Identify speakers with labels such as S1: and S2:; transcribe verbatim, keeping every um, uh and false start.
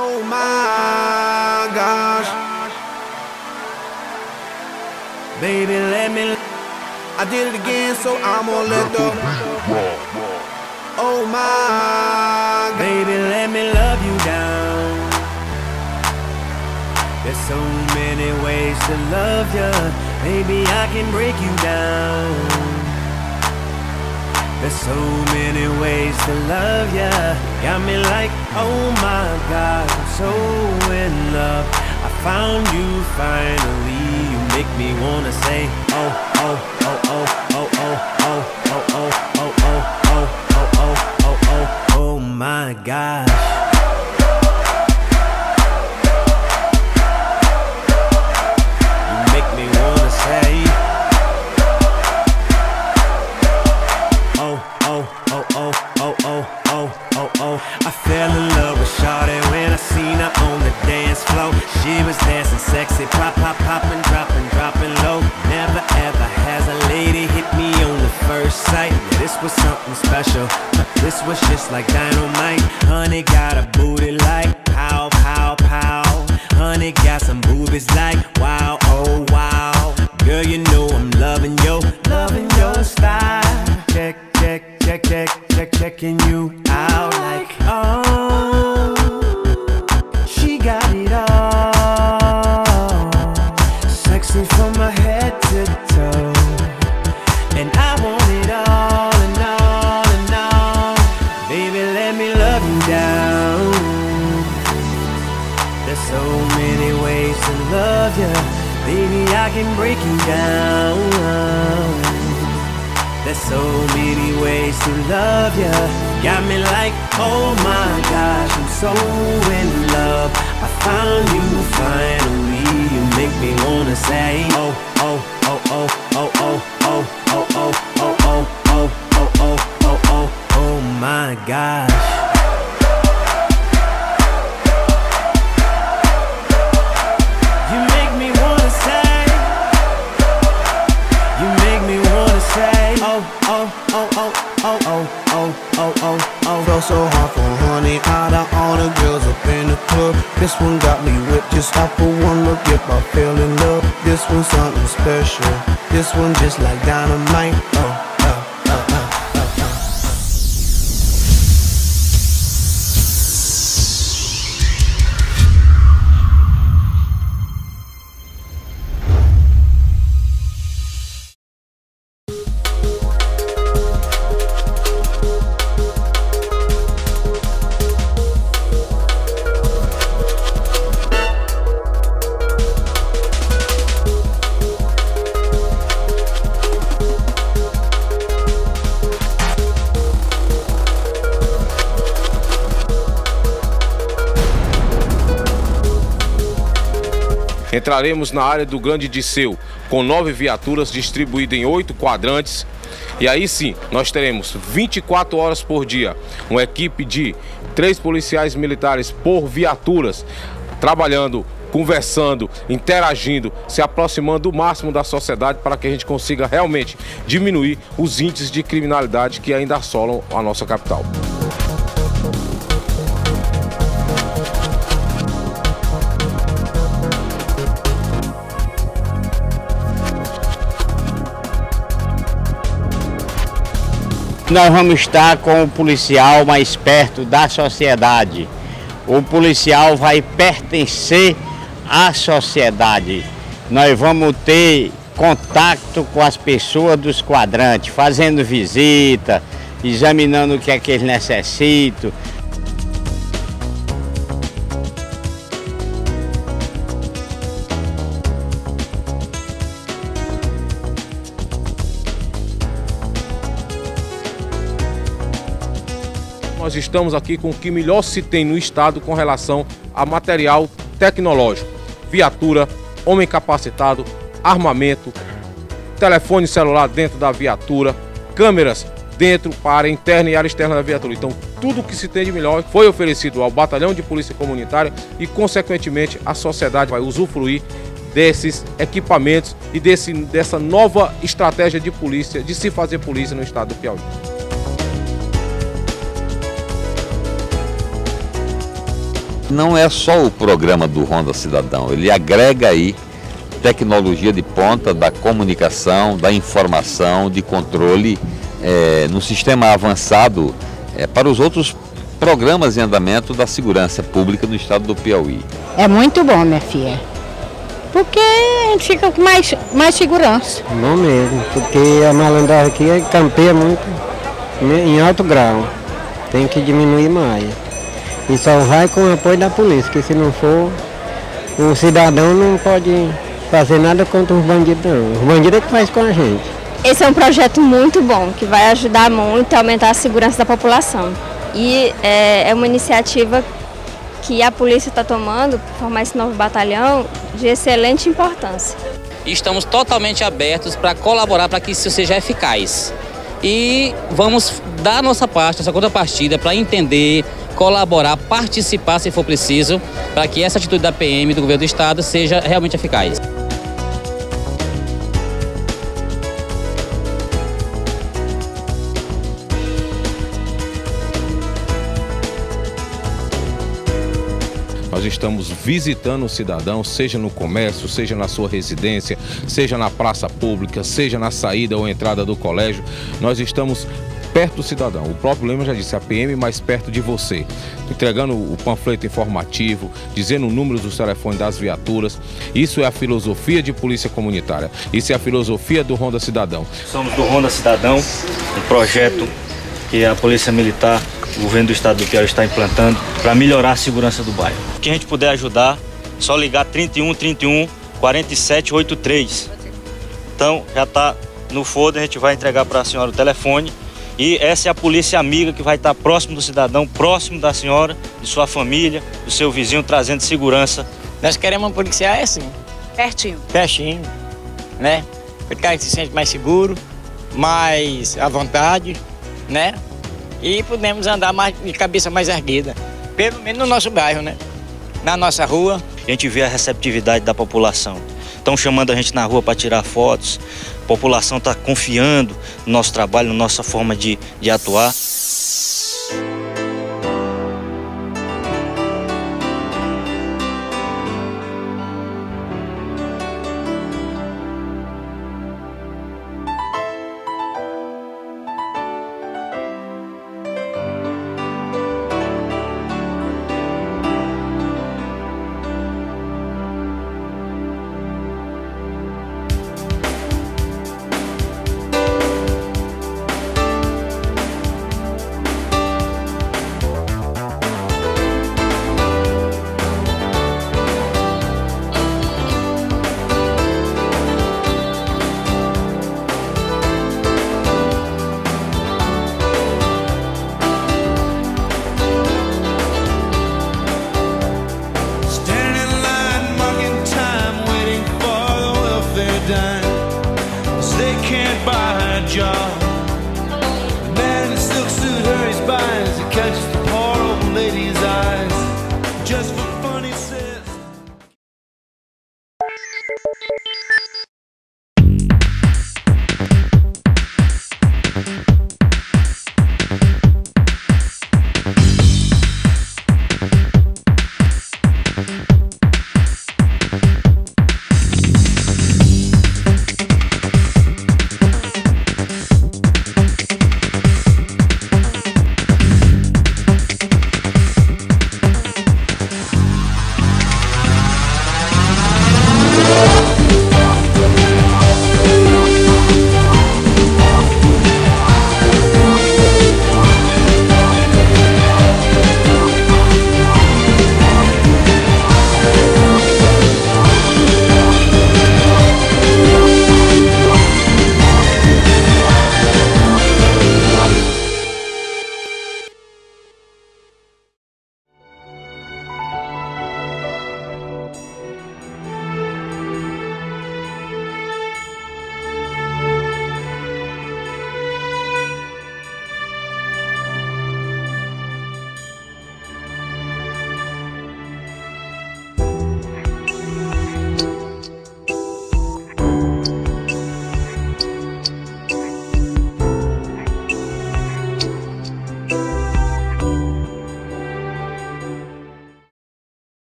S1: Oh my gosh, baby, let me. I did it again, so I'm gonna let the. Oh my, baby, let me love you down. There's so many ways to love ya, baby, I can break you down. There's so many ways to love ya, got me like, oh my God, I'm so in love. I found you finally, you make me wanna say, oh, oh, oh, oh, oh, oh, oh, oh, oh, oh, oh, oh, oh, oh, oh, oh, oh my gosh. You make me wanna say, oh, oh, oh, oh, oh, oh, oh, oh, oh. I fell in love with Shawty when I seen her on the dance floor. She was dancing sexy, pop, pop, poppin', droppin', droppin' low. Never ever has a lady hit me on the first sight. Yeah, this was something special, but this was just like dynamite. Honey got a booty like pow, pow, pow. Honey got some boobies like wow, oh wow. Girl, you know I'm loving yo, loving your style. Check, check, check, check, check, checking you out like oh, she got it all, sexy from my head to toe, and I want it all and all and all. Baby, let me love you down. There's so many ways to love ya, baby, I can break you down. There's so many ways to love ya, got me like, oh my gosh, I'm so in love. I found you finally, you make me wanna say, oh, oh, oh, oh, oh, oh, oh, oh, oh, oh, oh, oh, oh, oh, oh, oh, oh my gosh. You make me wanna say, you make me wanna say, oh, oh, oh, oh, oh, oh, oh, oh, oh, oh.
S2: Felt so hard for honey, out of all the girls up in the club. This one got me whipped just off for one look. If I fell in love, this one's something special. This one just like dynamite. Oh.
S3: Entraremos na área do Grande Disseu, com nove viaturas distribuídas em oito quadrantes. E aí sim, nós teremos vinte e quatro horas por dia, uma equipe de três policiais militares por viaturas, trabalhando, conversando, interagindo, se aproximando o máximo da sociedade para que a gente consiga realmente diminuir os índices de criminalidade que ainda assolam a nossa capital.
S4: Nós vamos estar com o policial mais perto da sociedade. O policial vai pertencer à sociedade. Nós vamos ter contato com as pessoas dos quadrantes, fazendo visita, examinando o que é que eles necessitam.
S3: Nós estamos aqui com o que melhor se tem no estado com relação a material tecnológico, viatura, homem capacitado, armamento, telefone celular dentro da viatura, câmeras dentro para a área interna e área externa da viatura. Então, tudo o que se tem de melhor foi oferecido ao Batalhão de Polícia Comunitária e, consequentemente, a sociedade vai usufruir desses equipamentos e desse, dessa nova estratégia de polícia, de se fazer polícia no estado do Piauí.
S5: Não é só o programa do Ronda Cidadão, ele agrega aí tecnologia de ponta da comunicação, da informação, de controle é, no sistema avançado é, para os outros programas em andamento da segurança pública no estado do Piauí.
S6: É muito bom, minha filha, porque a gente fica com mais, mais segurança.
S7: Não mesmo, porque a malandragem aqui campeia muito em alto grau, tem que diminuir mais. E só vai com o apoio da polícia, que se não for, o cidadão não pode fazer nada contra os bandidos não. Os bandidos é que faz com a gente.
S8: Esse é um projeto muito bom, que vai ajudar muito a aumentar a segurança da população. E é, é uma iniciativa que a polícia está tomando, para formar esse novo batalhão, de excelente importância.
S9: Estamos totalmente abertos para colaborar para que isso seja eficaz. E vamos dar a nossa parte, nossa contrapartida, para entender, colaborar, participar se for preciso, para que essa atitude da P M do governo do estado seja realmente eficaz.
S3: Nós estamos visitando o cidadão, seja no comércio, seja na sua residência, seja na praça pública, seja na saída ou entrada do colégio. Nós estamos perto do cidadão. O próprio lema já disse, a P M mais perto de você. Entregando o panfleto informativo, dizendo o número dos telefones das viaturas. Isso é a filosofia de polícia comunitária. Isso é a filosofia do Ronda Cidadão.
S10: Somos do Ronda Cidadão, um projeto que a Polícia Militar, o governo do estado do Piauí está implantando para melhorar a segurança do bairro. O que a gente puder ajudar, só ligar trinta e um, trinta e um, quarenta e sete, oitenta e três. Então, já está no folder, a gente vai entregar para a senhora o telefone. E essa é a polícia amiga que vai estar próximo do cidadão, próximo da senhora, de sua família, do seu vizinho, trazendo segurança.
S11: Nós queremos uma polícia assim.
S6: Pertinho.
S11: Pertinho, né? Para que a gente se sente mais seguro, mais à vontade, né? E podemos andar mais, de cabeça mais erguida, pelo menos no nosso bairro, né? Na nossa rua.
S10: A gente vê a receptividade da população. Estão chamando a gente na rua para tirar fotos. A população está confiando no nosso trabalho, na nossa forma de, de atuar.